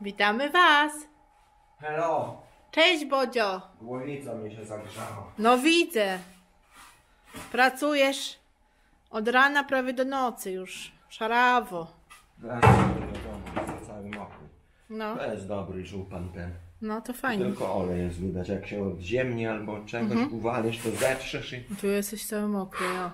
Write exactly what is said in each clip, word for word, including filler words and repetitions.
Witamy Was! Hello! Cześć, Bodzio! Głowica mi się zagrzała. No widzę. Pracujesz od rana prawie do nocy już. Szarawo. Wracam do domu, jest cały mokry. No, To jest dobry żupan ten. no to fajnie. Tylko olej jest widać, jak się od ziemi albo od czegoś Mhm. uwalisz, to zetrzesz i... Tu jesteś cały mokry, no.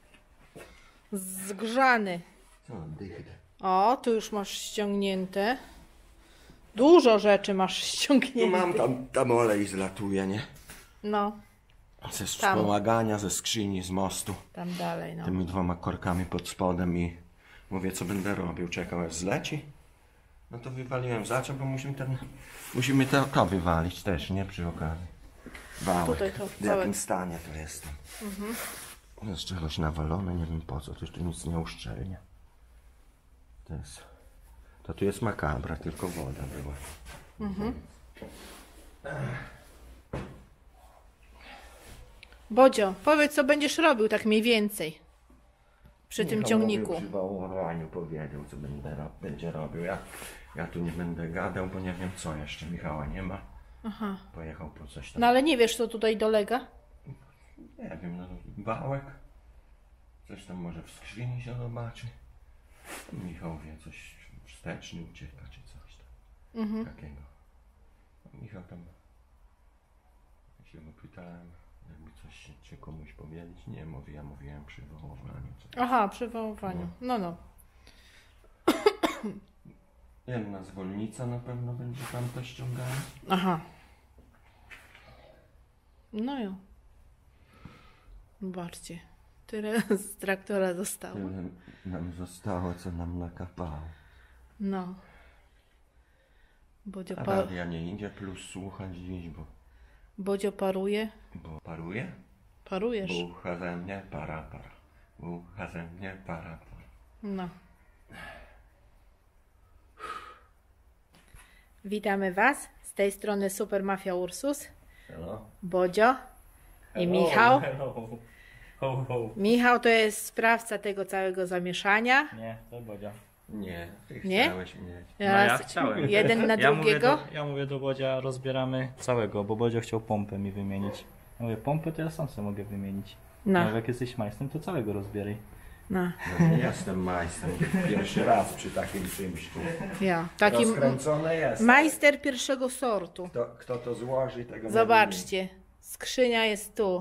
Zgrzany. Co, dychnę. O, tu już masz ściągnięte. Dużo rzeczy masz Tu ściągnięte. mam tam, tam olej zlatuje, nie? No, Ze Tam. wspomagania, ze skrzyni, z mostu. tam dalej, no. Tymi dwoma korkami pod spodem i mówię, co będę robił. Czekał, aż zleci. No to wywaliłem za co, bo musimy ten... Musimy to, to wywalić też, nie? Przy okazji. Wałek. Tutaj to W wałek. jakim stanie to jestem. Mhm. Jest czegoś nawalone, nie wiem po co. To jeszcze nic nie uszczelnia. To jest... To tu jest makabra, tylko woda była. Mhm. Bodzio, powiedz, co będziesz robił tak mniej więcej przy tym Michał ciągniku. mówił, przy wołowaniu powiedział, co będę, ro- będzie robił. Ja, ja tu nie będę gadał, bo nie wiem co jeszcze. Michała nie ma. Aha. Pojechał po coś tam. No ale nie wiesz, co tutaj dolega? Nie wiem, no wałek. Coś tam może w skrzyni się zobaczy. Michał wie, coś wsteczny ucieka, czy coś tam. Mhm. Takiego. No, Michał tam... Ja się go pytałem, jakby coś się- czy komuś powiedzieć. Nie mówi, ja mówiłem przy wołowaniu. Coś. Aha, przy wołowaniu. No, no. Jedna zwolnica na pewno będzie tam też ściągana. Aha. No jo. Zobaczcie. Tyle z traktora zostało. Tyle nam zostało, co nam nakapało. No. Bodzio, A pa radia nie idzie, plus słuchać dziś, bo, Bodzio paruje. bo paruje. Parujesz. Bucha ze mnie, para, para. Bucha ze mnie, para, para. No. Witamy Was. Z tej strony Super Mafia Ursus. Hello. Bodzio i Michał. Hello. Ho, ho. Michał to jest sprawca tego całego zamieszania. Nie, to Bodzia. Nie, ty Nie? chciałeś mieć. No ja Raz- chciałem. Jeden na Ja mówię, drugiego. do, ja mówię do Bodzia, rozbieramy całego, bo Bodzio chciał pompę mi wymienić. Ja mówię, pompę to ja sam sobie mogę wymienić. No, No. Jak jesteś majstrem, to całego rozbieraj. no. No, nie jestem majstrem. Pierwszy raz przy takim czymś tu. Ja. Taki Rozkręcone jest. majster pierwszego sortu. Kto, kto to złoży, tego nie Zobaczcie. Skrzynia jest tu.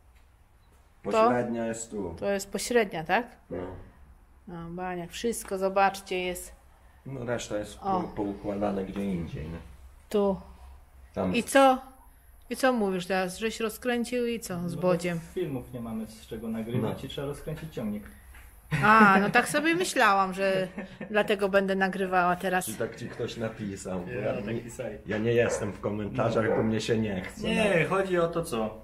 wiem. Pośrednia jest tu. To jest pośrednia, tak? No. No, baniak. Wszystko, zobaczcie, jest No reszta jest O. po, poukładane gdzie indziej. No. tu. Tam I co? I co mówisz teraz? Żeś rozkręcił i co z Bodziem? No, filmów nie mamy z czego nagrywać No. i trzeba rozkręcić ciągnik. A, no tak sobie myślałam, że dlatego będę nagrywała teraz. Czy tak ci ktoś napisał? Bo Ja, Ja, taki nie, saj. ja nie jestem w komentarzach, bo mnie się nie chce. Nie, chodzi o to co.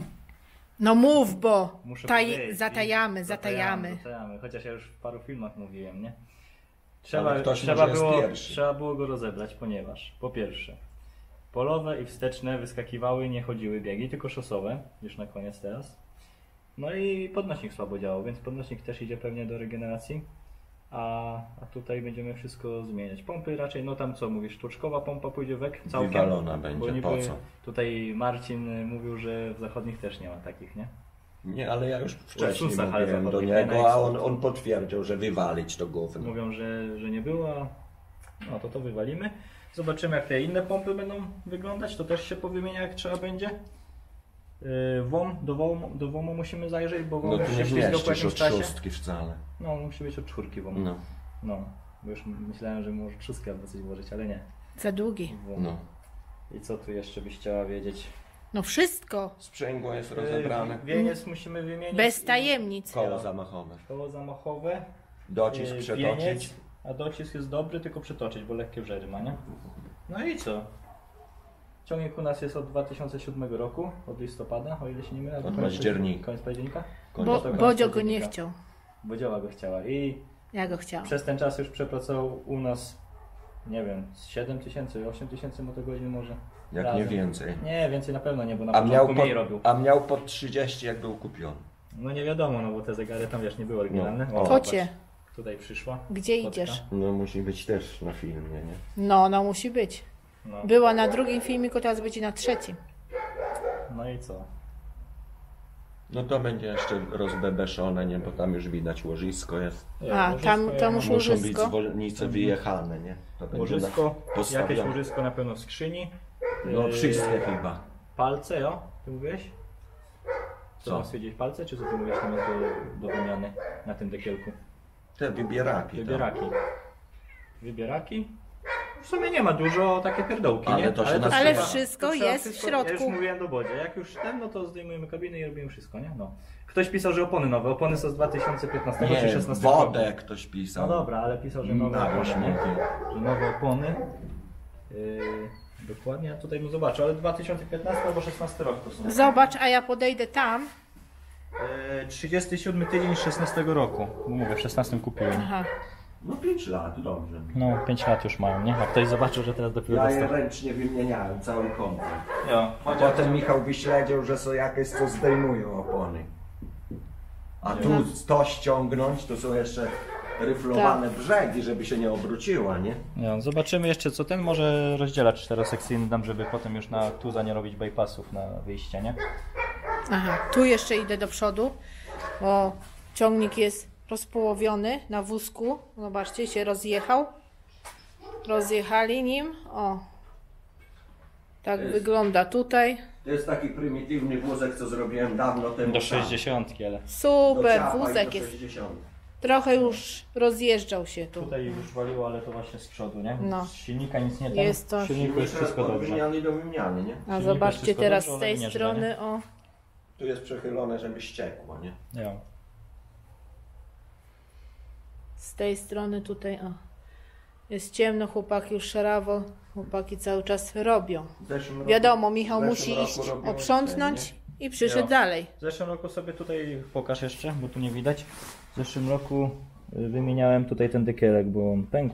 No mów, bo Muszę taj, powiedzieć. zatajamy, zatajamy. zatajamy. Chociaż ja już w paru filmach mówiłem, nie? Ale Trzeba, ktoś trzeba, może jest było, pierwszy. trzeba było go rozebrać, ponieważ po pierwsze polowe i wsteczne wyskakiwały, nie chodziły biegi, tylko szosowe, już na koniec teraz. No i podnośnik słabo działał, więc podnośnik też idzie pewnie do regeneracji. A, a tutaj będziemy wszystko zmieniać. Pompy raczej, no tam co mówisz, sztuczkowa pompa pójdzie wek całkiem. Wywalona Bo będzie, niby po co? Tutaj Marcin mówił, że w zachodnich też nie ma takich, nie? Nie, ale ja już wcześniej Ursusach, ale mówiłem do zachodnich, niego, nie? a on, on potwierdził, że wywalić to gówno. Mówią, że, że nie było. No to to wywalimy. Zobaczymy jak te inne pompy będą wyglądać. To też się powymienia jak trzeba będzie. Yy, WOM, do WOM, do WOMu musimy zajrzeć, bo WOM No tu już nie się ślizgał po zmieścisz jakimś od czasie. szóstki wcale. No musi być od czwórki WOM. No, No, bo już myślałem, że może szóstkę albo coś włożyć, ale nie. Za długi. WOM. no. I co tu jeszcze byś chciała wiedzieć? No wszystko. Sprzęgło jest rozebrane. Yy, wieniec musimy wymienić. Bez i- tajemnic. Koło zamachowe. Koło zamachowe. Docisk Yy, przetoczyć. wieniec, a docisk jest dobry, tylko przetoczyć, bo lekkie wrzery ma, nie? No i co? Ciągnik u nas jest od dwa tysiące siódmego roku, od listopada, o ile się nie mylę. albo Od koniec- października. Koniec października? Bo, Koniec. to koniec Bodzio go nie października. chciał. Bodzioła go chciała i Ja go chciałam. przez ten czas już przepracował u nas, nie wiem, z siedem tysięcy, osiem tysięcy motogodzin może. Jak razem. nie więcej. Nie, więcej na pewno nie, bo na A miał, początku pod, mniej robił. a miał pod trzydzieści jak był kupiony. No nie wiadomo, no bo te zegary tam wiesz, nie były oryginalne. No. O, Kocie. patrz. tutaj przyszła. Gdzie kotka. idziesz? No musi być też na filmie, nie? No, no musi być. No. Była na drugim filmiku, teraz będzie na trzecim. no i co? No to będzie jeszcze rozbebeszone, nie? Bo tam już widać łożysko jest. A, łożysko tam- ja tam mam. już Muszą być łożysko. zwolnice wyjechane, nie? To będzie Łożysko, na- postawione. jakieś łożysko na pewno w skrzyni. No Yy, wszystkie chyba. Palce, jo? Ty mówiłeś? Co, Co? masz stwierdzić palce, czy co ty mówisz tam jest do, do wymiany na tym dekielku? Te wybieraki. Wybieraki. Wybieraki? W sumie nie ma dużo, takie pierdołki, Ale nie? to się trzeba- Ale trzeba- wszystko to trzeba jest w wszystko- Ja już środku. mówiłem do Bodzie, jak już ten, no to zdejmujemy kabinę i robimy wszystko, nie? No. Ktoś pisał, że opony nowe, opony są z dwa tysiące piętnastego czy Nie, dwa tysiące szesnastego wodę roku. ktoś No pisał. dobra, ale pisał, że nowe Na opony, nie? śmieci. Że nowe opony. Yy, dokładnie, ja tutaj bym zobaczył, ale dwa tysiące piętnasty albo szesnasty rok to są. Zobacz, a ja podejdę tam. Yy, trzydziesty siódmy tydzień szesnastego roku. Bo mówię, w szesnastym kupiłem. Aha. No pięć lat, dobrze. No, pięć lat już mają, nie? A ktoś zobaczył, że teraz dopiero Ja je dostał. ręcznie wymieniałem, cały komplet. Jo, A potem Michał wyśledził, że są jakieś, co zdejmują opony. A tu to ściągnąć, to są jeszcze ryflowane brzegi, żeby się nie obróciła, nie? jo, zobaczymy jeszcze co ten, może rozdzielacz czterosekcyjny dam, żeby potem już na tuza nie robić bypassów na wyjście, nie? Aha, tu jeszcze idę do przodu, bo ciągnik jest rozpołowiony na wózku. Zobaczcie, się rozjechał. Rozjechali nim. O. Tak Jest. wygląda tutaj. To jest taki prymitywny wózek, co zrobiłem dawno temu. Do sam. sześćdziesiątki, ale Do Super, ciapa i wózek do jest. sześćdziesiątki. Trochę już rozjeżdżał się tu. tutaj już waliło, ale to właśnie z przodu, nie? No. Z silnika nic nie tam. Jest to- W silniku jest wszystko Od dobrze. wymiany do wymiany, nie? A Silnik zobaczcie jest wszystko teraz dobrze, z tej ale nie źle, strony. O. Tu jest przechylone, żeby ściekło, nie? Jo. Z tej strony tutaj. O. Jest ciemno, chłopaki już szarawo. Chłopaki cały czas robią. W zeszłym roku- Wiadomo, Michał w zeszłym musi roku iść robiłem oprzątnąć i przyszedł Jo. dalej. W zeszłym roku sobie tutaj pokaż jeszcze, bo tu nie widać. W zeszłym roku y, wymieniałem tutaj ten dekielek, bo on pękł.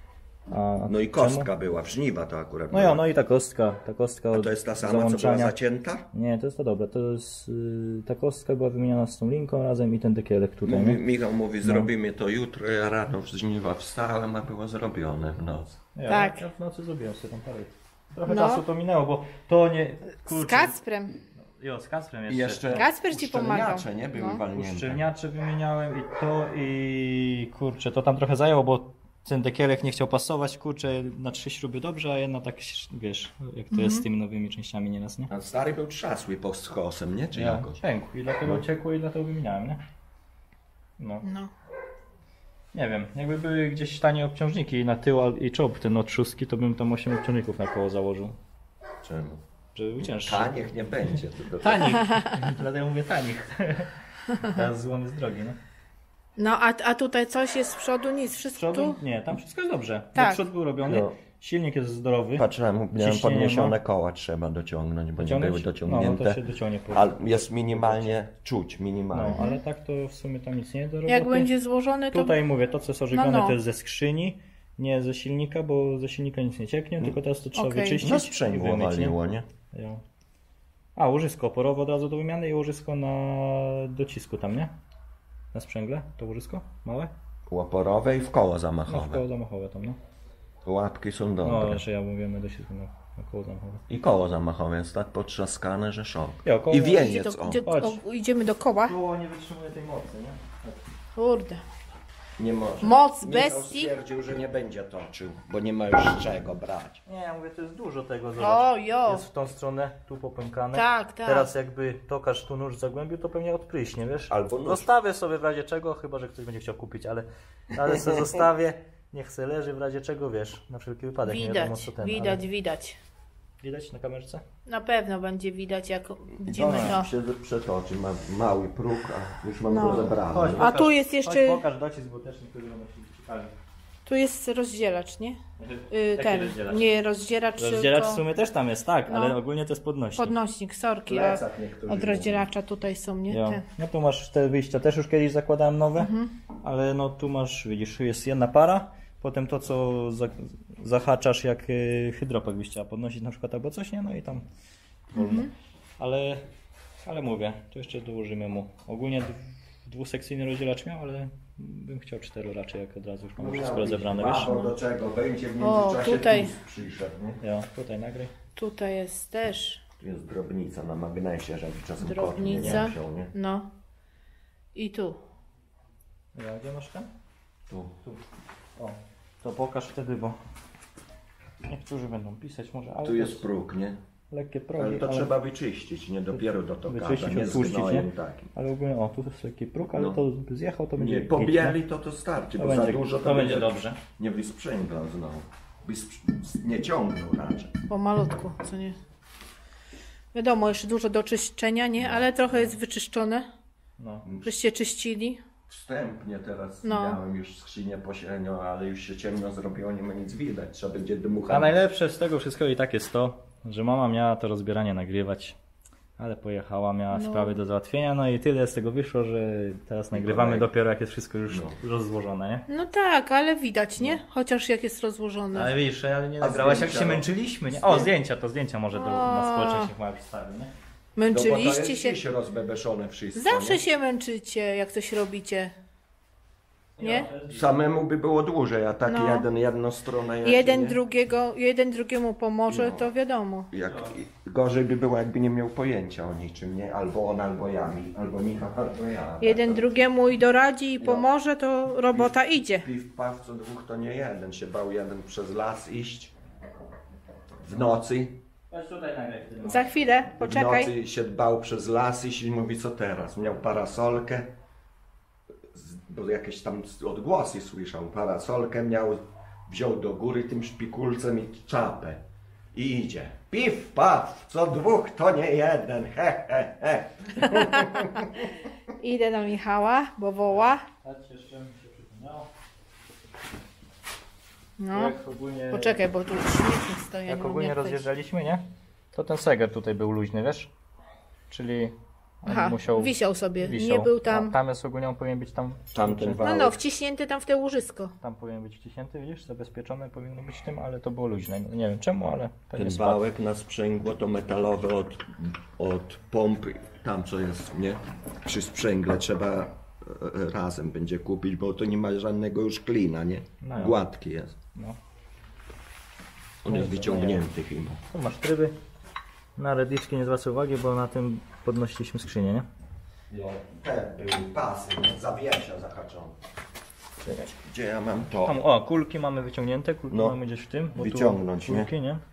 A No i czemu? kostka była, w żniwa to akurat No była. ja, no i ta kostka, ta kostka A od to jest ta sama, co była załączania. zacięta? Nie, to jest to dobre, to jest, y, ta kostka była wymieniona z tą linką razem i ten dekielek tutaj, Mówi, nie? Michał mówi, No. zrobimy to jutro, ja rano w żniwa wstałem, a było zrobione w nocy. Ja, Tak. Ja w nocy zrobiłem sobie tam parę. Trochę No. czasu to minęło, bo to nie... Z Kurczę, Kacprem. jo, z Kacprem I jeszcze. jeszcze Kacper ci pomagał. uszczelniacze, nie? Były No. walnięte. Uszczelniacze wymieniałem i to i kurczę, to tam trochę zajęło, bo ten dekielek nie chciał pasować, kurczę, na trzy śruby dobrze, a jedna tak, wiesz, jak to jest z tymi nowymi częściami nieraz, nie? A stary był trzasły pod skosem, nie? Czy Ja, jakoś? pękł i dlatego ciekło i dlatego wymieniałem, nie? No, No. nie wiem, jakby były gdzieś tanie obciążniki na tył al- i czołg ten od szóstki, to bym tam osiem obciążników na koło założył, Czemu? żeby był cięższy. Tanich nie będzie. Tylko... Tanich, dlatego mówię tanich. Teraz złom jest drogi, no. No a, a tutaj coś jest z przodu? Nic, Z wszystko przodu? tu? Nie, tam wszystko jest dobrze. Tak. Tak. Przód był robiony, No. silnik jest zdrowy. Patrzyłem, miałem Ciśnienie podniesione ma. koła, trzeba dociągnąć, bo nie Dociągnąć? były No, no dociągnięte. to się dociągnie po Ale jest minimalnie czuć, No, minimalnie. ale tak to w sumie tam nic nie do roboty. Jak będzie złożony, to Tutaj mówię, to co jest ożywione No, no. to jest ze skrzyni, nie ze silnika, bo ze silnika nic nie cieknie, tylko teraz to trzeba Okej. wyczyścić No i sprzęgło wymyć, nie? waliło, nie? Jo. A, łożysko oporowe od razu do wymiany i łożysko na docisku tam, nie? Na sprzęgle, to łożysko? Małe? Łoporowe i w koło No, w zamachowe. koło zamachowe tam, no. Łapki są No, dobre. że ja mówię na docisku, no, na koło zamachowe. I koło zamachowe jest tak potrzaskane, że szok. Jo, koło- I idzie wieniec, do, o. idzie, Chodź. o, idziemy do koła. Koło nie wytrzymuje tej mocy, nie? Kurde. Nie może. Moc Michał bestii. stwierdził, że nie będzie toczył, bo nie ma już z czego brać. Nie, ja mówię, to jest dużo tego, O, zobacz. jo. Jest w tą stronę, tu popękane. Tak, tak. Teraz jakby tokarz tu nóż zagłębił, to pewnie odpryśnie, wiesz? Albo nóż. Zostawię sobie w razie czego, chyba że ktoś będzie chciał kupić, ale, ale sobie zostawię, niech se leży w razie czego, wiesz, na wszelki wypadek, nie wiadomo Widać, co ten. widać, Ale... widać. Widać na kamerce? Na pewno będzie widać, jak widzimy Dobra, to. się przetoczy, ma mały próg, a już mam No. rozebrane. Chodź, A tu jest Chodź, jeszcze, pokaż docisk, bo też niektórzy będą się ciekawi. tu jest rozdzielacz, nie? Y, Jaki ten, rozdzielacz? nie rozdzielacz, Rozdzielacz w tylko sumie też tam jest, tak, No. ale ogólnie to jest podnośnik. podnośnik, sorki, a Plecak niektórzy od rozdzielacza tutaj są, nie? Jo. Te. No tu masz te wyjścia, też już kiedyś zakładałem nowe, Mhm. ale no tu masz, widzisz, jest jedna para, potem to co za, zahaczasz jak y, hydropak byś chciała podnosić na przykład albo coś, nie? No i tam wolno. Mhm. Ale, ale mówię, to jeszcze dołożymy mu. Ogólnie d- dwusekcyjny rozdzielacz miał, ale bym chciał cztery raczej, jak od razu już mamy No wszystko miałbyś rozebrane, dwa, wiesz? bo do czego? Będzie w O, międzyczasie tutaj. tłust przyszedł, nie? Ja, tutaj nagraj. Tutaj jest też Tu jest drobnica na magnesie, żeby czasem kot nie drobnica. wziął, nie? No. I tu. Ja, gdzie masz ten? Tu. Tu. O, to pokaż wtedy, bo niektórzy będą pisać może, ale Tu to jest próg, nie? lekkie progi, Ale to trzeba wyczyścić, nie dopiero do tokarza, wyczyścić, nie z odtłuścić, gnojem nie? takim. Ale ogólnie, o, tu jest lekki próg, ale No. to by zjechał, to będzie Nie, git, pobieli to to starczy, To bo za będzie- dużo to będzie dobrze. Nie wysprzęglał znowu. Wysprz- nie ciągnął raczej. Pomalutku, co nie? Wiadomo, jeszcze dużo do czyszczenia, nie? Ale trochę jest wyczyszczone. No. Żeście czyścili. Wstępnie teraz No. miałem już skrzynię posielnią, ale już się ciemno zrobiło, nie ma nic widać. Trzeba będzie dmuchać. A najlepsze z tego wszystkiego i tak jest to, że mama miała to rozbieranie nagrywać, ale pojechała, miała No. sprawy do załatwienia, no i tyle z tego wyszło, że teraz nagrywamy tak. dopiero jak jest wszystko już No. rozłożone, nie? No tak, ale widać, nie? Chociaż jak jest rozłożone. Ale widzisz, ale nie A nagrałaś jak zdjęcia, się no? męczyliśmy, nie? O, zdjęcia, to zdjęcia może do, na O. społeczność mała przedstawi, nie? No bo to Męczyliście jest się. dziś rozbebeszone wszystko. Zawsze nie? się męczycie, jak coś robicie. Nie? Samemu by było dłużej, a tak No. jeden, jedną stronę. jak Jeden nie? drugiego, jeden drugiemu pomoże, No. to wiadomo. Jak, gorzej by było, jakby nie miał pojęcia o niczym, nie? Albo on, albo ja, mi- albo Michał, albo ja. Jeden Tak, to- drugiemu i doradzi i No. pomoże, to robota idzie. Piw, paw, co dwóch to nie jeden. Się bał jeden przez las iść w nocy. Chodź tutaj nagraj wtedy. Za chwilę, W poczekaj. nocy się bał przez las iść i mówi, co teraz? Miał parasolkę, z- bo jakieś tam odgłosy słyszał. Parasolkę miał, wziął do góry tym szpikulcem i czapę. I idzie. Piw, paw, co dwóch to nie jeden. He, he, he. Idę do Michała, bo woła. Chodź, jeszcze mi się przypomniało. No, Jak ogólnie, poczekaj, bo tu śmietnik stoi. ja nie jak mam ogólnie jak wejść. rozjeżdżaliśmy, nie? To ten seger tutaj był luźny, wiesz? Czyli on Aha, musiał... wisiał sobie, wisiał. nie był tam. A tam jest ogólnie, on powinien być tam... Tamten No wałek. no, wciśnięty tam w te łożysko. Tam powinien być wciśnięty, widzisz? Zabezpieczone powinno być tym, ale to było luźne. Nie wiem czemu, ale pewnie Ten spadł. wałek na sprzęgło to metalowe od, od pompy, tam co jest, nie? Przy sprzęgle trzeba e, e, razem będzie kupić, bo to nie ma żadnego już klina, nie? No ja. Gładki jest. No. On jest wyciągnięty chyba. Tu masz tryby. Na redliczki nie zwracaj uwagi, bo na tym podnosiliśmy skrzynię, nie? Te były pasy, zawiesia zahaczone. Gdzie ja mam to? Tam, o, kulki mamy wyciągnięte, kulki No. mamy gdzieś w tym. Bo tu Wyciągnąć, nie? kulki, nie? A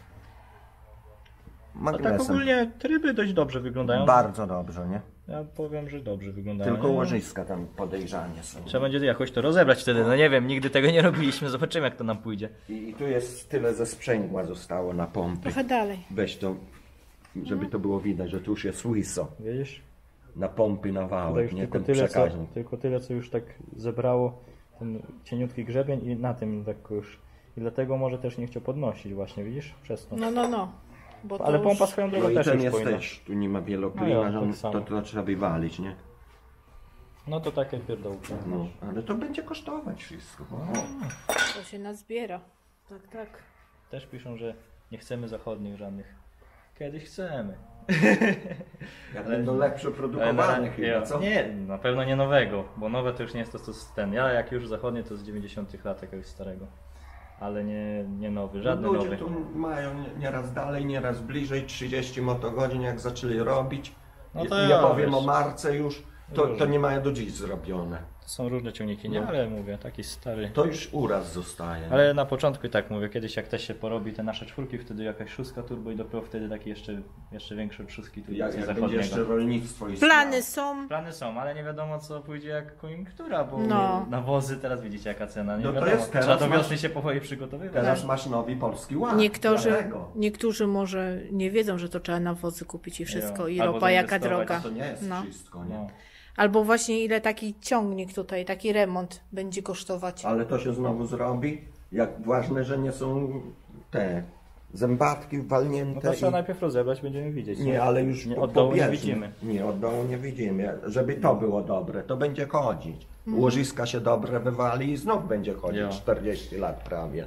tak Magnesem. ogólnie tryby dość dobrze wyglądają. Bardzo dobrze, nie? Ja powiem, że dobrze wyglądają. Tylko nie? łożyska tam podejrzanie są. Trzeba będzie jakoś to rozebrać wtedy. No nie wiem, nigdy tego nie robiliśmy. Zobaczymy jak to nam pójdzie. I, I tu jest tyle ze sprzęgła zostało na pompy. Trochę dalej. Weź to, żeby to było widać, że tu już jest łyso. Widzisz? Na pompy, na Tutaj wałek, już nie? tylko Ten tyle, co, przekaźnik. tylko tyle, co już tak zebrało ten cieniutki grzebień i na tym tak już. I dlatego może też nie chciał podnosić właśnie, widzisz? Przez to. No, no, no. Bo to Ale już... pompa swoją drogą No i też ten już jest powinna. też, tu nie ma wieloklina, No ja, że tak on, samo. to, to trzeba wywalić, nie? No to takie pierdołki. No, ale to będzie kosztować wszystko. To się nazbiera. Tak, tak. Też piszą, że nie chcemy zachodnich żadnych. Kiedyś chcemy. Jak będą lepsze Ale produkowane na- chyba, ja- co? Nie, na pewno nie nowego, bo nowe to już nie jest to co z ten. Ja jak już zachodnie to z dziewięćdziesiątych lat jakiegoś starego. Ale nie, nie nowy, żadny No ludzie nowy. tu mają nie- nieraz dalej, nieraz bliżej, trzydzieści motogodzin jak zaczęli robić. No Ja- to ja ja, powiem wiesz. o marce już, to, to Różne. nie mają do dziś zrobione. To są różne ciągniki, nie? No. Ale mówię, taki stary. To już uraz zostaje. Ale na początku i tak mówię, kiedyś jak też się porobi te nasze czwórki, wtedy jakaś szóstka turbo i dopiero wtedy takie jeszcze, jeszcze większe od szóstki turbo jak, z jak będzie zachodniego. jeszcze rolnictwo istniało. Plany są. Plany są, ale nie wiadomo co pójdzie jak koniunktura, bo No. nawozy teraz widzicie jaka cena, nie No to wiadomo. jest teraz Trzeba do masz- wiosny się powoli przygotowywać. Teraz masz nowy polski ład. Niektórzy, Dlatego. niektórzy może nie wiedzą, że to trzeba nawozy kupić i wszystko. I Albo ropa jaka zainwestować, droga. To nie jest No. wszystko, nie? No. Albo właśnie ile taki ciągnik tutaj, taki remont będzie kosztować. Ale to się znowu zrobi. Jak ważne, że nie są te zębatki No walnięte. to trzeba i... najpierw rozebrać, będziemy widzieć. Nie, ale już nie, po- od dołu nie pobieżnie. widzimy. Nie, od dołu nie widzimy. Żeby to było dobre, to będzie chodzić. Łożyska się dobre wywali i znów będzie chodzić Jo. czterdzieści lat prawie.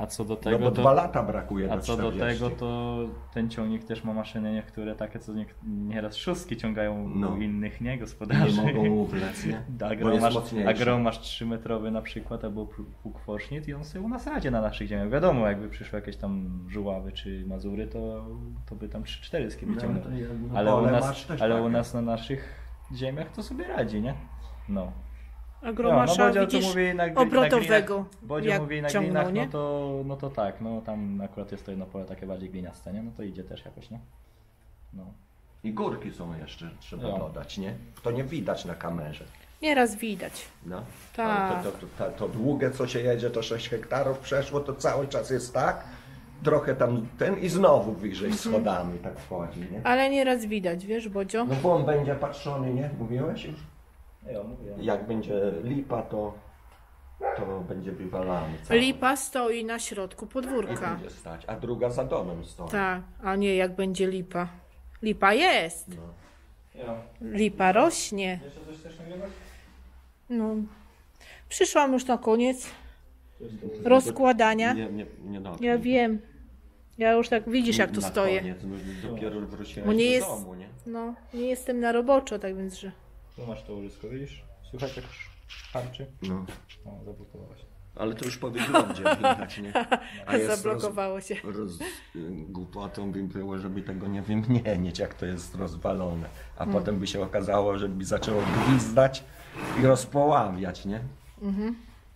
A co do No tego, bo to, dwa lata brakuje a do co do czterdziestu. tego, to ten ciągnik też ma maszyny niektóre takie, co nie, nieraz szóstki ciągają No. u innych, nie? Gospodarzy. Nie mogą uwlec, nie? Agro Bo jest masz, mocniejszy. agro masz trzymetrowy na przykład, albo półkwosznik i on sobie u nas radzi na naszych ziemiach. Wiadomo, jakby przyszły jakieś tam Żuławy czy Mazury, to, to by tam trzy cztery ski No, wyciągnął. to ja- no, ale u pole nas, masz też ale takie. u nas na naszych ziemiach to sobie radzi, nie? No. Agromasza, Bodzio, co widzisz, mówi na, gri- obrotowego, na grinach, Bodzio jak mówi na ciągnął, grinach, nie? no to, no to tak, no tam akurat jest to jedno pole takie bardziej gliniaste, nie? No to idzie też jakoś, nie? No. I górki są jeszcze, trzeba No. dodać, nie? To nie widać na kamerze. Nieraz widać. No. Tak. Ale To, to, to, to, to długie, co się jedzie, to sześć hektarów przeszło, to cały czas jest tak. Trochę tam ten i znowu wyżej schodami tak wchodzi, nie? Ale nieraz widać, wiesz, Bodzio? No bo on będzie patrzony, nie? Mówiłeś już? Ja mówię. Jak będzie lipa, to, to będzie wywalany cały. Lipa stoi na środku I podwórka. będzie stać, a druga za domem stoi. Tak, a nie jak będzie lipa. Lipa jest. No. Ja. Lipa rośnie. Jeszcze coś chcesz nagrywać? No. Przyszłam już na koniec rozkładania. Nie, nie, nie dotknij. Ja wiem. Ja już tak widzisz, jak tu Na stoję. Koniec, no, dopiero wróciłeś Bo nie do jest- domu, nie? No, nie jestem na roboczo, tak więc, że... Tu masz to łyżko, widzisz? Słychać jak harczy? No. O, zablokowałaś. Ale to już po wyglądzie widać, nie? A jest Zablokowało się. Roz, roz, głupotą by było, żeby tego nie wymienić, jak to jest rozwalone. A Hmm. potem by się okazało, że by zaczęło gwizdać i rozpoławiać, nie? Mhm.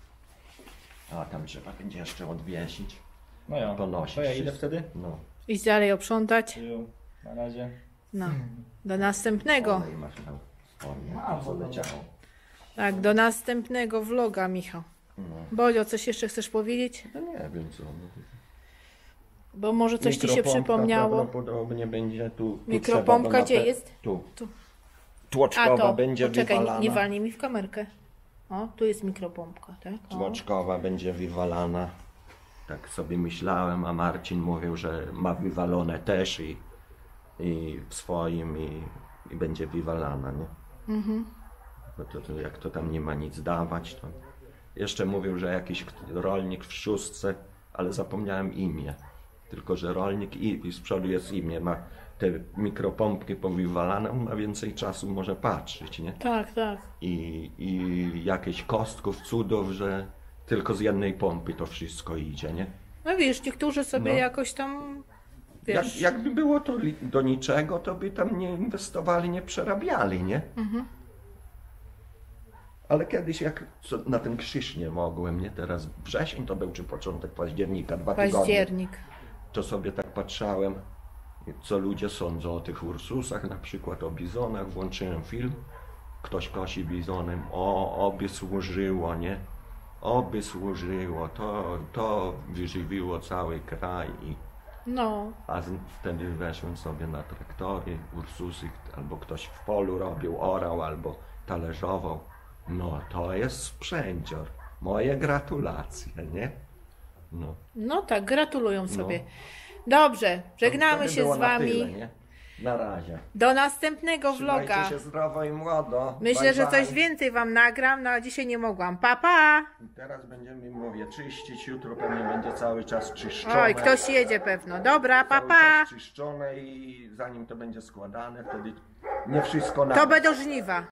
A tam trzeba będzie jeszcze odwiesić. No ja, Ponosić to ja idę wszystko. wtedy? No. Idź dalej oprzątać. Jo, na razie. No. Do następnego. Olej masz tam. O nie, co leciało. Tak, do następnego vloga, Michał. No. Bodzio, coś jeszcze chcesz powiedzieć? No nie wiem co. Bo może coś ci się Mikropompka przypomniało. Prawdopodobnie będzie tu. tu Mikropompka trzeba, bo gdzie na pe- jest? Tu. Tu. Tłoczkowa A to, będzie poczekaj, wywalana. nie walnij mi w kamerkę. O, tu jest mikropompka, tak? O. Tłoczkowa będzie wywalana. Tak sobie myślałem, a Marcin mówił, że ma wywalone też i, i w swoim i, i będzie wywalana, nie? Mhm. No to, to jak to tam nie ma nic dawać, to jeszcze mówił, że jakiś rolnik w szóstce, ale zapomniałem imię. Tylko, że rolnik i, i z przodu jest imię, ma te mikropompki powywalane, on ma więcej czasu może patrzeć, nie? Tak, tak. I, i jakieś kostków, cudów, że tylko z jednej pompy to wszystko idzie, nie? No wiesz, niektórzy sobie No. jakoś tam, Jak, wiesz... jakby było to li- do niczego, to by tam nie inwestowali, nie przerabiali, nie? Mhm. Ale kiedyś jak co, na ten krzyż nie mogłem, nie? Teraz wrzesień to był, czy początek października, dwa tygodnie. Październik. To sobie tak patrzałem, co ludzie sądzą o tych Ursusach, na przykład o bizonach, włączyłem film, ktoś kosi bizonem, o, oby służyło, nie? Oby służyło, to, to wyżywiło cały kraj. I, No, a z, wtedy weszłem sobie na traktory, Ursusy, albo ktoś w polu robił, orał, albo talerzował. No to jest sprzęcior. Moje gratulacje, nie? No. no tak, gratulują sobie. Dobrze, żegnamy To by się było z na wami. tyle, nie? Na razie. Do następnego Trzymajcie vloga. się zdrowo i młodo. Myślę, Bye, że bye. coś więcej wam nagram, no a dzisiaj nie mogłam. Pa, pa! Teraz będziemy, mówię, czyścić. Jutro pewnie będzie cały czas czyszczone. Oj, ktoś jedzie pewno. Dobra, pa, Cały pa! czas czyszczone i zanim to będzie składane, wtedy nie wszystko na To będą żniwa.